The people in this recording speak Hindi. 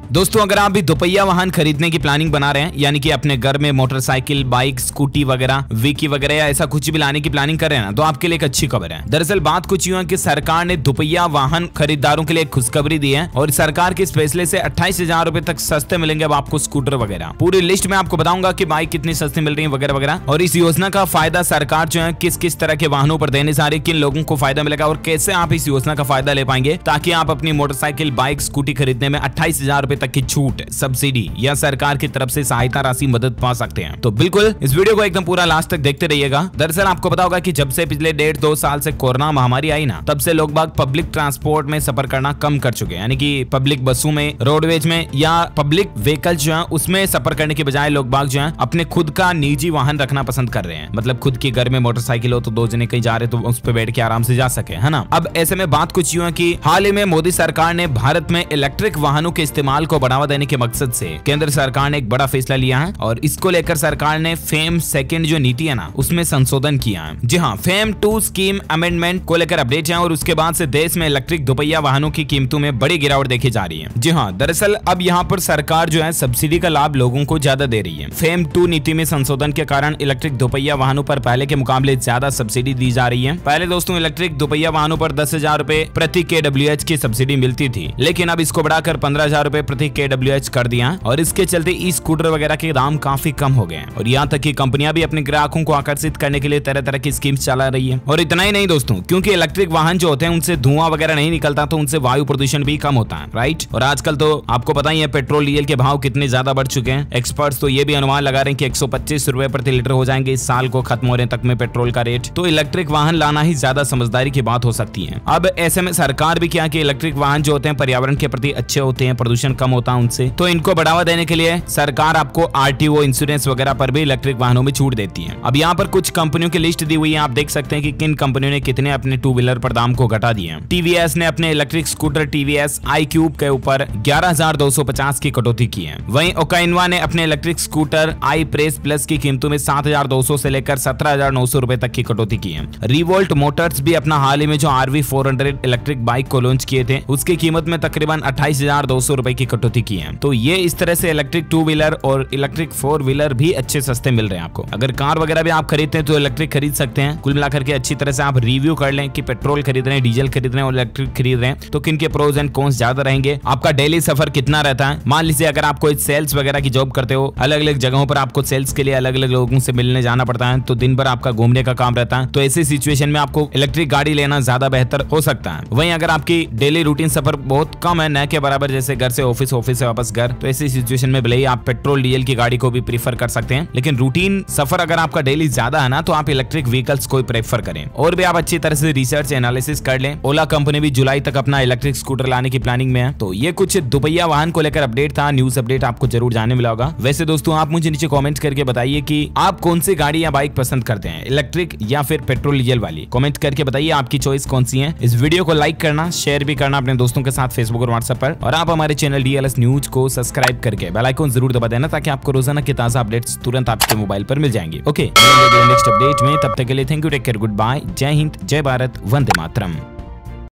दोस्तों अगर आप भी दोपहिया वाहन खरीदने की प्लानिंग बना रहे हैं, यानी कि अपने घर में मोटरसाइकिल, बाइक, स्कूटी वगैरह, विकी वगैरह या ऐसा कुछ भी लाने की प्लानिंग कर रहे हैं ना, तो आपके लिए एक अच्छी खबर है। दरअसल बात कुछ यूं है कि सरकार ने दोपहिया वाहन खरीदारों के लिए एक खुशखबरी दी है और सरकार के इस फैसले से 28,000 रुपए तक सस्ते मिलेंगे अब आपको स्कूटर वगैरह। पूरी लिस्ट में आपको बताऊंगा कि बाइक कितनी सस्ती मिल रही है वगैरह वगैरह, और इस योजना का फायदा सरकार जो है किस किस तरह के वाहनों पर देने जा रही है, किन लोगों को फायदा मिलेगा और कैसे आप इस योजना का फायदा ले पाएंगे ताकि आप अपनी मोटरसाइकिल, बाइक, स्कूटी खरीदने में 28,000 रुपए तक की छूट, सब्सिडी या सरकार की तरफ से सहायता राशि, मदद पा सकते हैं। तो बिल्कुल इस वीडियो को एकदम पूरा लास्ट तक देखते रहिएगा। दरअसल आपको पता होगा कि जब से पिछले 1.5-2 साल से कोरोना महामारी आई ना, तब से लोग बाग पब्लिक ट्रांसपोर्ट में सफर करना कम कर चुके हैं, यानी कि पब्लिक बसों में, रोडवेज में या पब्लिक व्हीकल जो है उसमें सफर करने के बजाय लोग बाग जो है अपने खुद का निजी वाहन रखना पसंद कर रहे हैं। मतलब खुद के घर में मोटरसाइकिल हो तो 2 जने कहीं जा रहे तो उस पर बैठ के आराम से जा सके, है ना। अब ऐसे में बात कुछ यूं है कि हाल ही में मोदी सरकार ने भारत में इलेक्ट्रिक वाहनों के इस्तेमाल को बढ़ावा देने के मकसद से केंद्र सरकार ने एक बड़ा फैसला लिया है और इसको लेकर सरकार ने फेम सेकंड जो नीति है ना उसमें संशोधन किया है। जी हाँ, फेम 2 स्कीम अमेंडमेंट को लेकर अपडेट है और उसके बाद से देश में इलेक्ट्रिक दोपहिया वाहनों की कीमतों में बड़ी गिरावट देखी जा रही है। जी हाँ, दरअसल अब यहाँ पर सरकार जो है सब्सिडी का लाभ लोगों को ज्यादा दे रही है। फेम 2 नीति में संशोधन के कारण इलेक्ट्रिक दोपहिया वाहनों पर पहले के मुकाबले ज्यादा सब्सिडी दी जा रही है। पहले दोस्तों इलेक्ट्रिक दोपहिया वाहनों पर 10,000 रुपए प्रति kWh की सब्सिडी मिलती थी, लेकिन अब इसको बढ़ाकर 15,000 रुपए प्रति kWh कर दिया और इसके चलते ई स्कूटर वगैरह के दाम काफी कम हो गए हैं और यहाँ तक कि कंपनियां भी अपने ग्राहकों को आकर्षित करने के लिए तरह तरह की स्कीम्स चला रही है। और इतना ही नहीं दोस्तों, क्योंकि इलेक्ट्रिक वाहन जो होते हैं उनसे धुआं वगैरह नहीं निकलता तो उनसे वायु प्रदूषण भी कम होता है, राइट। और आजकल तो आपको पता ही है पेट्रोल डीजल के भाव कितने ज्यादा बढ़ चुके हैं। एक्सपर्ट्स तो ये भी अनुमान लगा रहे हैं कि 125 रुपए प्रति लीटर हो जाएंगे इस साल को खत्म होने तक में पेट्रोल का रेट। तो इलेक्ट्रिक वाहन लाना ही ज्यादा समझदारी की बात हो सकती है। अब ऐसे में सरकार भी क्या कि इलेक्ट्रिक वाहन जो होते हैं पर्यावरण के प्रति अच्छे होते हैं, प्रदूषण कम होता है उनसे, तो इनको बढ़ावा देने के लिए सरकार आपको RTO इंश्योरेंस वगैरह पर भी इलेक्ट्रिक वाहनों में छूट देती है। अब यहाँ पर कुछ कंपनियों की लिस्ट दी हुई है, आप देख सकते हैं कि किन कंपनियों ने कितने अपने 2 व्हीलर पर दाम को घटा दिए हैं। TVS ने अपने इलेक्ट्रिक स्कूटर TVS iQube के ऊपर 11,250 की कटौती की है। वहीं ओकाइनवा ने अपने इलेक्ट्रिक स्कूटर iPress Plus की कीमतों में 7,200 से लेकर 17,900 रुपए तक की कटौती की है। रिवोल्ट मोटर्स भी अपना हाल ही में जो RV400 इलेक्ट्रिक बाइक को लॉन्च किए थे उसकी कीमत में तकरीबन 28,200 रुपए की कटौती की है। तो ये इस तरह से इलेक्ट्रिक 2 व्हीलर और इलेक्ट्रिक 4 व्हीलर भी अच्छे सस्ते मिल रहे हैं आपको। अगर कार वगैरह भी आप खरीदते हैं तो इलेक्ट्रिक खरीद सकते हैं। कुल मिलाकर के अच्छी तरह से आप रिव्यू कर लें कि पेट्रोल खरीद रहे हैं, डीजल खरीद रहे हैं और इलेक्ट्रिक खरीद रहे हैं तो किन के प्रोज एंड कॉन्स ज्यादा रहेंगे, आपका डेली सफर कितना रहता है। मान लीजिए अगर आप कोई सेल्स वगैरह की जॉब करते हो, अलग अलग जगहों पर आपको सेल्स के लिए अलग अलग लोगों से मिलने जाना पड़ता है, तो दिन भर आपका घूमने का काम रहता है, तो ऐसी सिचुएशन में आपको इलेक्ट्रिक गाड़ी लेना ज्यादा बेहतर हो सकता है। वहीं अगर आपकी डेली रूटीन सफर बहुत कम है, न के बराबर, जैसे घर से ऑफिस, ऑफिस से वापस घर, तो ऐसी सिचुएशन में भले ही आप पेट्रोल डीजल की गाड़ी को भी प्रीफर कर सकते हैं, लेकिन रूटीन सफर अगर आपका डेली ज्यादा है ना तो आप इलेक्ट्रिक व्हीकल्स को प्रेफर करें। और भी आप अच्छी तरह से रिसर्च एनालिसिस कर लें। ओला कंपनी भी जुलाई तक अपना इलेक्ट्रिक स्कूटर लाने की प्लानिंग में है। तो ये कुछ दोपहिया वाहन को लेकर अपडेट था, न्यूज अपडेट आपको जरूर जानने मिला होगा। वैसे दोस्तों आप मुझे नीचे कमेंट करके बताइए कि आप कौन सी गाड़ी या बाइक पसंद करते हैं, इलेक्ट्रिक या फिर पेट्रोल डीजल वाली। कमेंट करके बताइए आपकी चॉइस कौन सी है। इस वीडियो को लाइक करना, शेयर भी करना अपने दोस्तों के साथ फेसबुक और व्हाट्सएप पर, और आप हमारे चैनल DLS न्यूज को सब्सक्राइब करके बेल आइकन जरूर दबा देना ताकि आपको रोजाना के ताजा अपडेट्स तुरंत आपके मोबाइल पर मिल जाएंगे। ओके, नेक्स्ट अपडेट में, तब तक के लिए thank you, take care, goodbye, जय हिंद, जय भारत, वंदे मातरम।